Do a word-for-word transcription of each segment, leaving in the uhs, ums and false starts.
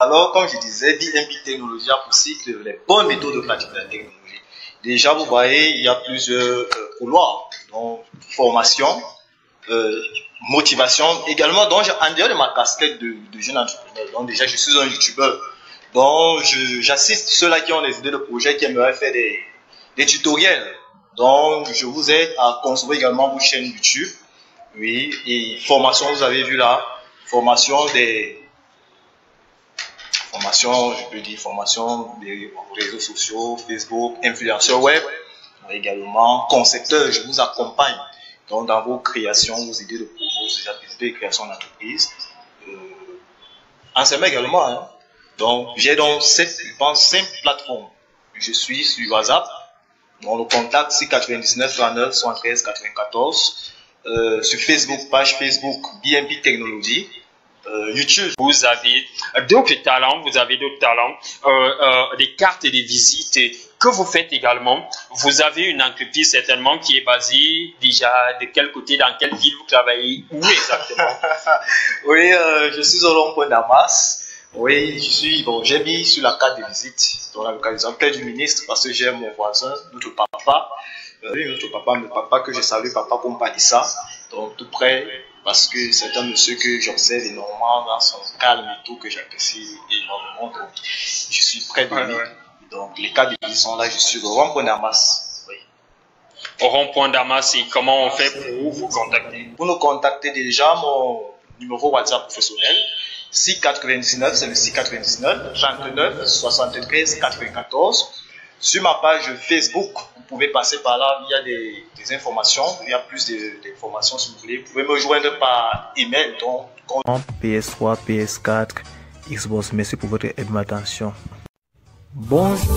Alors, comme je disais, B M P Technologie a aussi les bonnes méthodes de pratique de la technologie. Déjà, vous voyez, il y a plusieurs euh, couloirs. Donc, formation, euh, motivation, également, donc, en dehors de ma casquette de, de jeune entrepreneur, donc déjà, je suis un youtubeur. Donc, j'assiste ceux-là qui ont des idées de projets, qui aimeraient faire des, des tutoriels. Donc, je vous aide à construire également vos chaînes YouTube. Oui, et formation, vous avez vu là, formation des... Formation, je peux dire, formation des réseaux sociaux, Facebook, influenceurs web, également concepteur, je vous accompagne donc dans vos créations, vos idées de projets, vos idées de création d'entreprise. Euh, enseignement également, hein. Donc, j'ai donc cette, je pense, cinq plateformes. Je suis sur WhatsApp, donc le contact c'est quatre-vingt-dix-neuf trente-neuf soixante-treize quatre-vingt-quatorze. Euh, sur Facebook, page Facebook B M P Technologie. Euh, YouTube. Vous avez d'autres talents, vous avez d'autres talents, euh, euh, des cartes et des visites que vous faites également. Vous avez une entreprise certainement qui est basée déjà de quel côté, dans quelle ville vous travaillez, où exactement? Oui, euh, je suis au rond-point d'Amas. Oui, je suis, bon, j'ai mis sur la carte de visite, dans la localisation près du ministre, parce que j'ai mon voisin, notre papa, euh, oui, notre papa, le papa que je salue, papa Kompa-Issa, donc tout près. Parce que c'est un monsieur que j'observe énormément dans son calme et tout, que j'apprécie énormément. Donc, je suis près de lui. Ouais, ouais. Donc, les cas de vie sont là. Je suis au rond-point d'Amas. Oui. Au rond-point d'Amas, et comment on fait pour vous contacter? Pour nous contacter, déjà, mon numéro WhatsApp professionnel, six quatre-vingt-dix-neuf, c'est le six quatre-vingt-dix-neuf, trente-neuf, soixante-treize, quatre-vingt-quatorze. Sur ma page Facebook, vous pouvez passer par là, il y a des, des informations, il y a plus d'informations si vous voulez. Vous pouvez me joindre par email. Donc, P S trois, P S quatre, Xbox, merci pour votre aide, ma attention. Bonjour.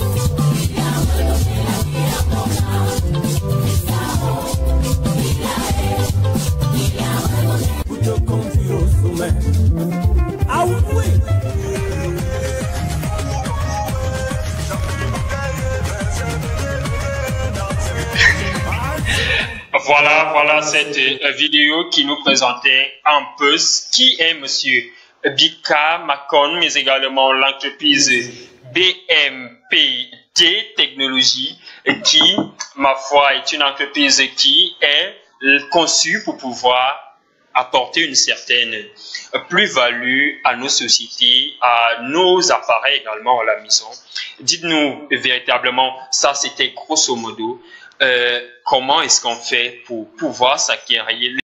Voilà, voilà cette euh, vidéo qui nous présentait un peu qui est Monsieur Bika Makon, mais également l'entreprise B M P T Technologie, qui, ma foi, est une entreprise qui est conçue pour pouvoir apporter une certaine plus-value à nos sociétés, à nos appareils également à la maison. Dites-nous véritablement, ça c'était grosso modo, Euh, comment est-ce qu'on fait pour pouvoir s'acquérir